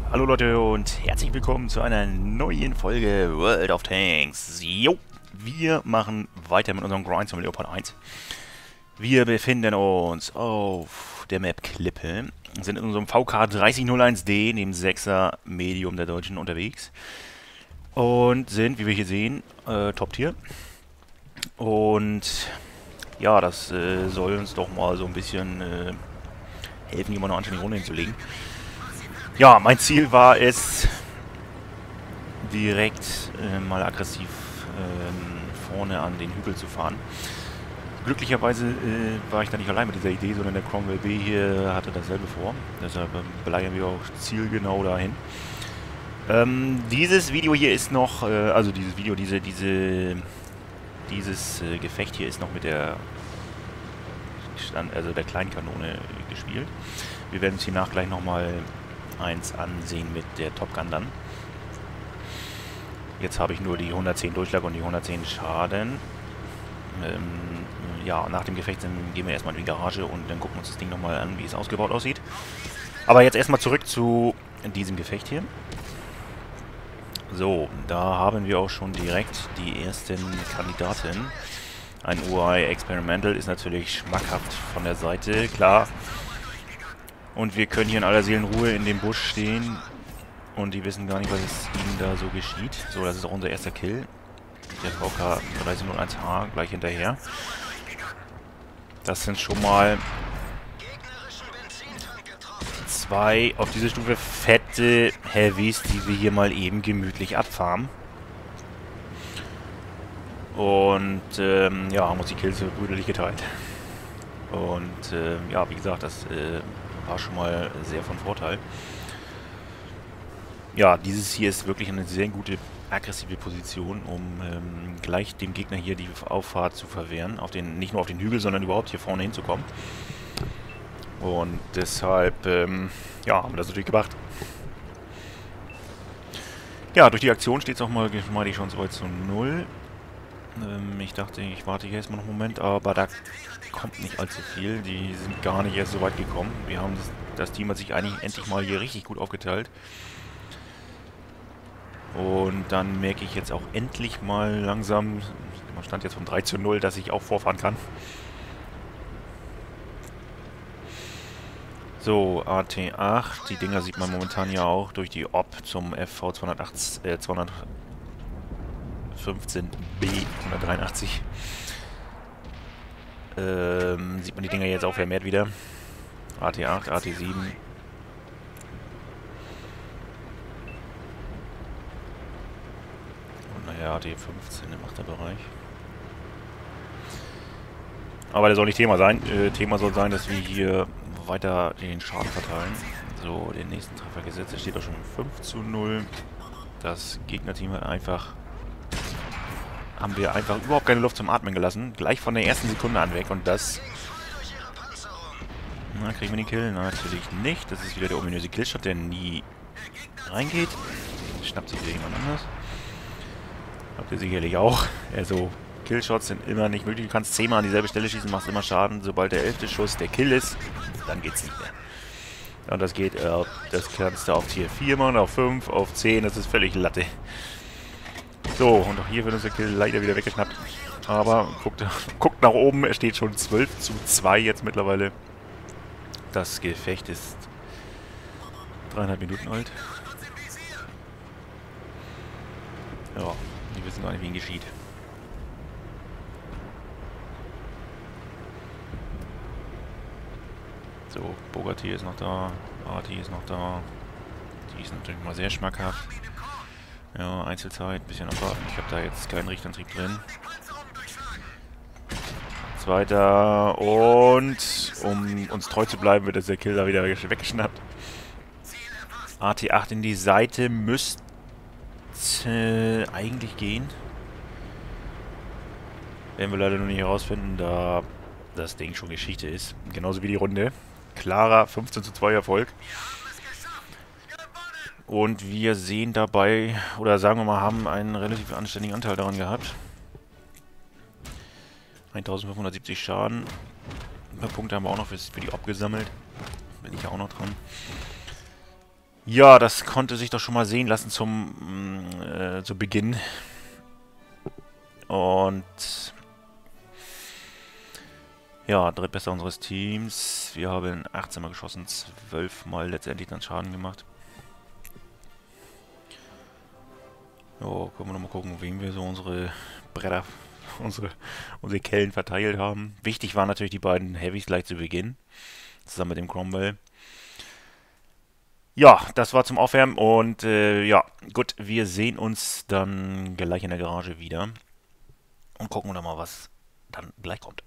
Hallo Leute und herzlich willkommen zu einer neuen Folge World of Tanks. Jo, wir machen weiter mit unserem Grind zum Leopard 1. Wir befinden uns auf der Map Klippe, sind in unserem VK 3001D, dem 6er Medium der Deutschen unterwegs. Und sind, wie wir hier sehen, Top-Tier. Und ja, das soll uns doch mal so ein bisschen helfen, hier mal eine anständige Runde hinzulegen. Ja, mein Ziel war es, direkt mal aggressiv vorne an den Hügel zu fahren. Glücklicherweise war ich da nicht allein mit dieser Idee, sondern der Cromwell B hier hatte dasselbe vor. Deshalb bleiben wir auch zielgenau dahin. Dieses Video hier ist noch, also dieses Video, dieses Gefecht hier ist noch mit der der kleinen Kanone gespielt. Wir werden uns hiernach gleich nochmal eins ansehen mit der Top Gun dann. Jetzt habe ich nur die 110 Durchschlag und die 110 Schaden. Ja, nach dem Gefecht gehen wir erstmal in die Garage und dann gucken wir uns das Ding nochmal an, wie es ausgebaut aussieht. Aber jetzt erstmal zurück zu diesem Gefecht hier. So, da haben wir auch schon direkt die ersten Kandidaten. Ein UI Experimental ist natürlich schmackhaft von der Seite, klar. Und wir können hier in aller Seelenruhe in dem Busch stehen. Und die wissen gar nicht, was ihnen da so geschieht. So, das ist auch unser erster Kill. Der VK 3001H gleich hinterher. Das sind schon mal zwei auf diese Stufe fette Heavys, die wir hier mal eben gemütlich abfarmen. Und ja, haben uns die Kills brüderlich geteilt. Und ja, wie gesagt, das war schon mal sehr von Vorteil. Ja, dieses hier ist wirklich eine sehr gute, aggressive Position, um gleich dem Gegner hier die Auffahrt zu verwehren. Nicht nur auf den Hügel, sondern überhaupt hier vorne hinzukommen. Und deshalb, ja, haben wir das natürlich gemacht. Ja, durch die Aktion steht es auch mal geschmeidig schon 2:0. Ich dachte, ich warte hier erstmal noch einen Moment, aber da kommt nicht allzu viel. Die sind gar nicht erst so weit gekommen. Wir haben das Team hat sich eigentlich endlich mal hier richtig gut aufgeteilt. Und dann merke ich jetzt auch endlich mal langsam, man stand jetzt von 3:0, dass ich auch vorfahren kann. So, AT8, die Dinger sieht man momentan ja auch durch die OP zum FV 215B 183. Sieht man die Dinger jetzt auch vermehrt wieder. AT8, AT7. Und naja, AT15 im Achterbereich. Aber der soll nicht Thema sein. Thema soll sein, dass wir hier weiter den Schaden verteilen. So, den nächsten Treffer gesetzt. Der steht auch schon 5:0. Das Gegnerteam hat haben wir einfach überhaupt keine Luft zum Atmen gelassen. Gleich von der ersten Sekunde an weg. Und das... Na, kriegen wir den Kill? Na, natürlich nicht. Das ist wieder der ominöse Killshot, der nie reingeht. Schnappt sich wieder jemand anders. Habt ihr sicherlich auch. Also, Killshots sind immer nicht möglich. Du kannst 10-mal an dieselbe Stelle schießen, machst immer Schaden. Sobald der 11. Schuss der Kill ist, dann geht's nicht mehr. Und das geht, das kannst du auf Tier 4 machen, auf 5, auf 10. Das ist völlig Latte. So, und auch hier wird uns der Kill leider wieder weggeschnappt. Aber guckt nach oben, es steht schon 12:2 jetzt mittlerweile. Das Gefecht ist 3,5 Minuten alt. Ja, die wissen gar nicht, wie ihnen geschieht. So, Bogati ist noch da, Arti ist noch da. Die ist natürlich mal sehr schmackhaft. Ja, Einzelzeit, bisschen abwarten. Ich habe da jetzt keinen Richtantrieb drin. Zweiter und um uns treu zu bleiben, wird der Kill da wieder weggeschnappt. AT8 in die Seite müsste eigentlich gehen. Werden wir leider noch nicht herausfinden, da das Ding schon Geschichte ist. Genauso wie die Runde. Klarer 15:2 Erfolg. Und wir sehen dabei, oder sagen wir mal, haben einen relativ anständigen Anteil daran gehabt. 1570 Schaden. Ein paar Punkte haben wir auch noch für die OP gesammelt. Bin ich ja auch noch dran. Ja, das konnte sich doch schon mal sehen lassen zu Beginn. Und ja, drittbester unseres Teams. Wir haben 18 Mal geschossen, 12 Mal letztendlich dann Schaden gemacht. Jo, können wir nochmal gucken, wem wir so unsere Bretter, unsere Kellen verteilt haben. Wichtig waren natürlich die beiden Heavys gleich zu Beginn, zusammen mit dem Cromwell. Ja, das war zum Aufwärmen und ja, gut, wir sehen uns dann gleich in der Garage wieder und gucken dann mal, was dann gleich kommt.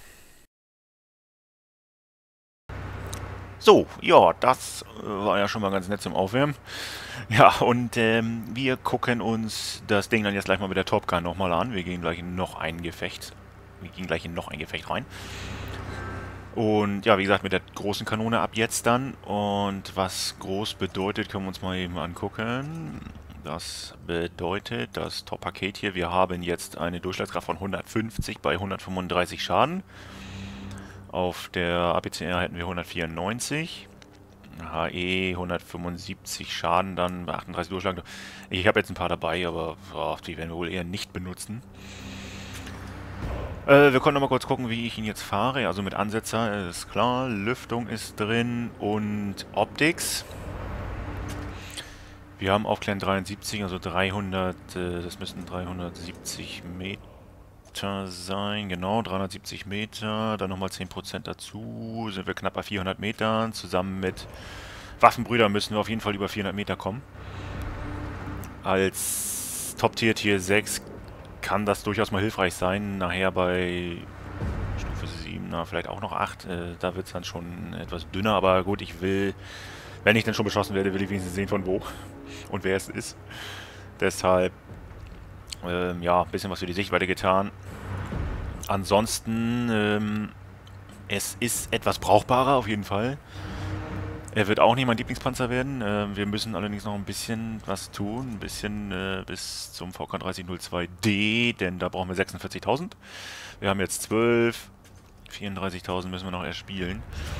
So, ja, das war ja schon mal ganz nett zum Aufwärmen. Ja, und wir gucken uns das Ding dann jetzt gleich mal mit der Top Gun nochmal an. Wir gehen gleich in noch ein Gefecht. Wir gehen gleich in noch ein Gefecht rein. Und ja, wie gesagt, mit der großen Kanone ab jetzt dann. Und was groß bedeutet, können wir uns mal eben angucken. Das bedeutet, das Top-Paket hier, wir haben jetzt eine Durchschlagskraft von 150 bei 135 Schaden. Auf der APCR hätten wir 194. HE 175 Schaden dann bei 38 Durchschlag. Ich habe jetzt ein paar dabei, aber oh, die werden wir wohl eher nicht benutzen. Wir können noch mal kurz gucken, wie ich ihn jetzt fahre. Also mit Ansetzer ist klar, Lüftung ist drin und Optics. Wir haben Aufklären 73, also 300, das müssten 370 Meter sein, genau, 370 Meter, dann nochmal 10% dazu, sind wir knapp bei 400 Metern, zusammen mit Waffenbrüder müssen wir auf jeden Fall über 400 Meter kommen. Als Top-Tier, Tier 6 kann das durchaus mal hilfreich sein, nachher bei Stufe 7, na, vielleicht auch noch 8, da wird es dann schon etwas dünner, aber gut, ich will, wenn ich dann schon beschossen werde, will ich wenigstens sehen von wo und wer es ist. Deshalb, ja, ein bisschen was für die Sichtweite getan. Ansonsten, es ist etwas brauchbarer auf jeden Fall. Er wird auch nicht mein Lieblingspanzer werden. Wir müssen allerdings noch ein bisschen was tun. Ein bisschen bis zum VK 3002D, denn da brauchen wir 46.000. Wir haben jetzt 12. 34.000 müssen wir noch erspielen.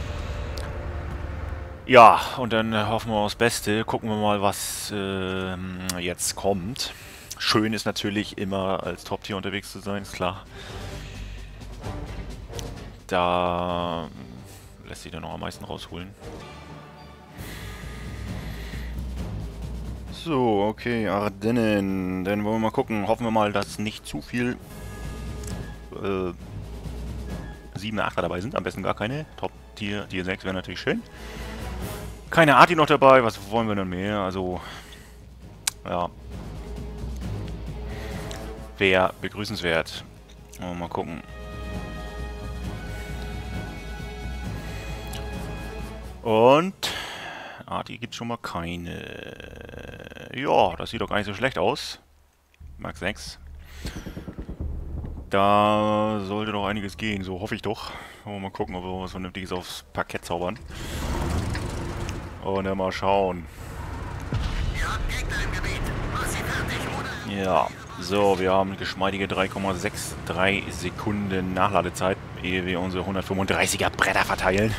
Ja, und dann hoffen wir aufs Beste. Gucken wir mal, was jetzt kommt. Schön ist natürlich immer als Top-Tier unterwegs zu sein, ist klar. Da lässt sich dann noch am meisten rausholen. So, okay, Ardennen. Dann wollen wir mal gucken. Hoffen wir mal, dass nicht zu viel 7er, 8er dabei sind. Am besten gar keine. Top-Tier, Tier 6 wäre natürlich schön. Keine Arti noch dabei. Was wollen wir denn mehr? Also, ja. Wäre begrüßenswert. Mal gucken. Und Arti gibt schon mal keine. Ja, das sieht doch gar nicht so schlecht aus. Mark 6. Da sollte doch einiges gehen, so hoffe ich doch. Wollen wir mal gucken, ob wir was Vernünftiges aufs Parkett zaubern. Und dann mal schauen. Ja, so, wir haben geschmeidige 3,63 Sekunden Nachladezeit, ehe wir unsere 135er Bretter verteilen.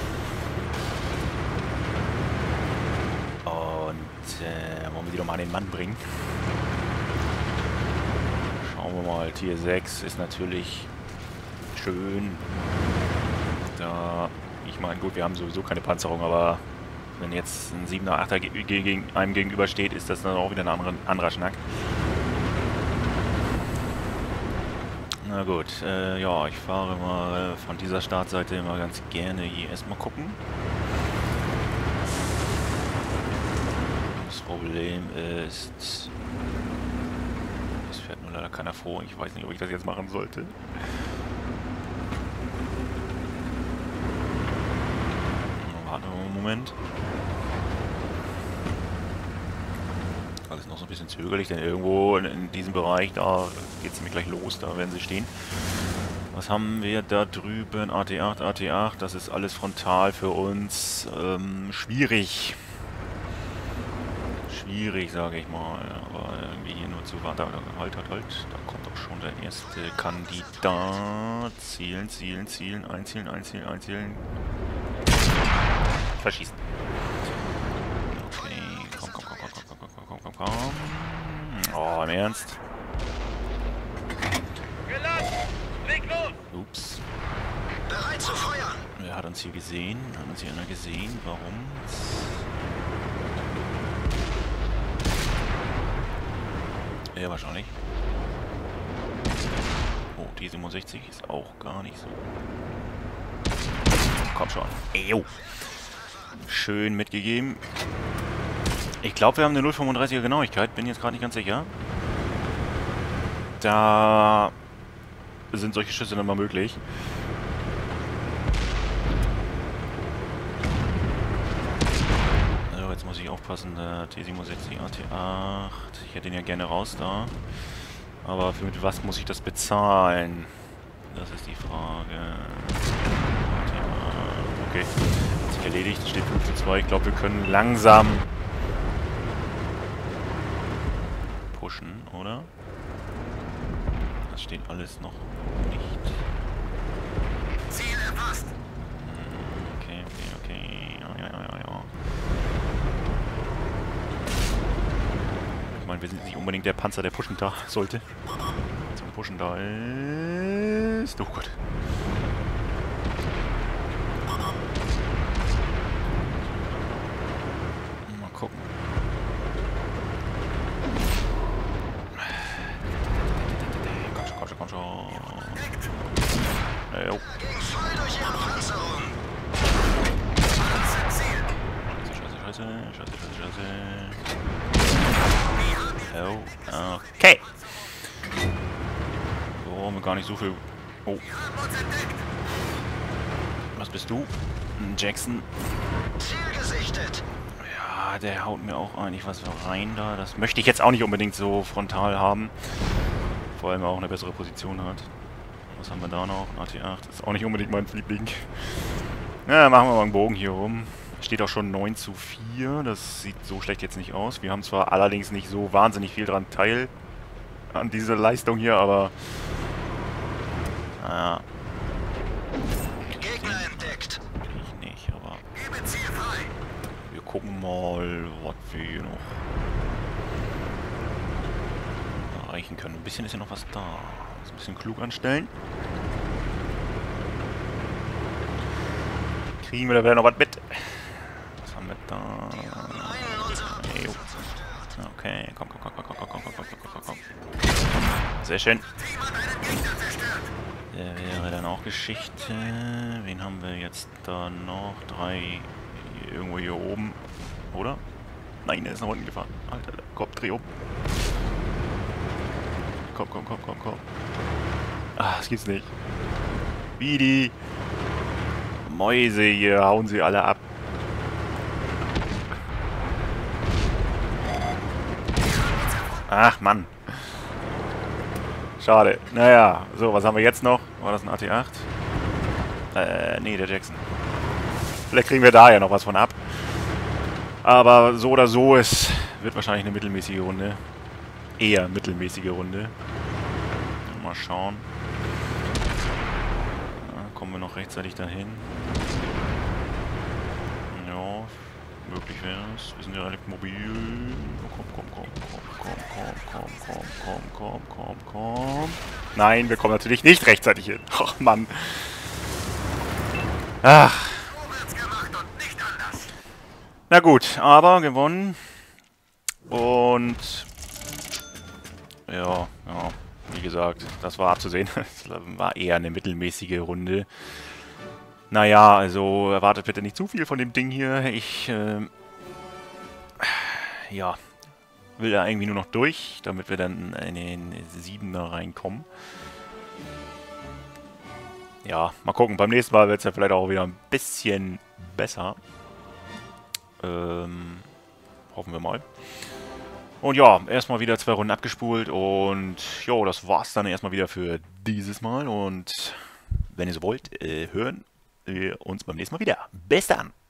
Wollen wir die doch mal an den Mann bringen. Schauen wir mal, Tier 6 ist natürlich schön. Da, ich meine, gut, wir haben sowieso keine Panzerung, aber wenn jetzt ein 7er, 8er gegen einem gegenübersteht, ist das dann auch wieder ein anderer Schnack. Na gut, ja, ich fahre mal von dieser Startseite immer ganz gerne hier erstmal gucken. Das Problem ist, es fährt nur leider keiner vor. Ich weiß nicht, ob ich das jetzt machen sollte. Warten wir mal einen Moment. Alles noch so ein bisschen zögerlich, denn irgendwo in diesem Bereich, da geht es nämlich gleich los, da werden sie stehen. Was haben wir da drüben? AT8, AT8, das ist alles frontal für uns. Schwierig. Schwierig, sage ich mal. Aber irgendwie hier nur zu warten. Halt. Da kommt doch schon der erste Kandidat. Zielen, zielen, zielen, einzielen, einzielen, einzielen. Verschießen. Okay. beim Ernst. Ups. Bereit zu feuern. Wer hat uns hier gesehen? Hat uns hier einer gesehen? Warum? Ja, wahrscheinlich. Oh, die 67 ist auch gar nicht so. Komm schon. Ejo. Schön mitgegeben. Ich glaube, wir haben eine 0,35er Genauigkeit. Bin jetzt gerade nicht ganz sicher. Da sind solche Schüsse dann mal möglich. So, jetzt muss ich aufpassen. Der T67 AT8. Ich hätte ihn ja gerne raus da. Aber für mit was muss ich das bezahlen? Das ist die Frage. Okay, hat sich erledigt. Steht 5:2. Ich glaube, wir können langsam pushen, oder? Das steht alles noch nicht. Ziel erfasst. Okay. Ja. Ich meine, wir sind nicht unbedingt der Panzer, der pushen da sollte. Zum Pushen da ist... Oh Gott. Mal gucken. Komm schon. Jo. Ging voll durch ihre Panzerung. Scheiße. Oh, okay. So, haben wir gar nicht so viel... Oh. Was bist du? Jackson. Ziel gesichtet. Ja, der haut mir auch eigentlich was rein da. Das möchte ich jetzt auch nicht unbedingt so frontal haben. Vor allem auch eine bessere Position hat. Was haben wir da noch? AT8 ist auch nicht unbedingt mein Liebling. Ja, machen wir mal einen Bogen hier rum. Steht auch schon 9:4. Das sieht so schlecht jetzt nicht aus. Wir haben zwar allerdings nicht so wahnsinnig viel dran teil an dieser Leistung hier, aber... Naja. Gegner entdeckt. Ich nicht, aber... Gebe Ziel frei. Wir gucken mal, was wir hier noch erreichen können. Ein bisschen ist ja noch was da. Ein bisschen klug anstellen. Kriegen wir da wieder noch was mit? Was haben wir da? Jo. Okay, komm. Sehr schön. Der wäre dann auch Geschichte. Wen haben wir jetzt da noch? 3 irgendwo hier oben. Oder? Nein, der ist nach unten gefahren. Alter, komm, dreh um. Komm. Ah, das gibt's nicht. Wie die Mäuse hier, hauen sie alle ab. Ach, Mann. Schade. Naja, so, was haben wir jetzt noch? War das ein AT8? Nee, der Jackson. Vielleicht kriegen wir da ja noch was von ab. Aber so oder so, es wird wahrscheinlich eine mittelmäßige Runde. Eher mittelmäßige Runde. Mal schauen. Ja, kommen wir noch rechtzeitig dahin. Ja, möglich wäre es. Wir sind ja relativ mobil. Komm. Nein, wir kommen natürlich nicht rechtzeitig hin. Ach, Mann. Ach. Na gut, aber gewonnen. Und ja, wie gesagt, das war abzusehen. Das war eher eine mittelmäßige Runde. Naja, also erwartet bitte nicht zu viel von dem Ding hier. Ich, ja, will da irgendwie nur noch durch, damit wir dann in den 7er reinkommen. Ja, mal gucken. Beim nächsten Mal wird es ja vielleicht auch wieder ein bisschen besser. Hoffen wir mal. Und ja, erstmal wieder 2 Runden abgespult und jo, das war's dann erstmal wieder für dieses Mal. Und wenn ihr so wollt, hören wir uns beim nächsten Mal wieder. Bis dann!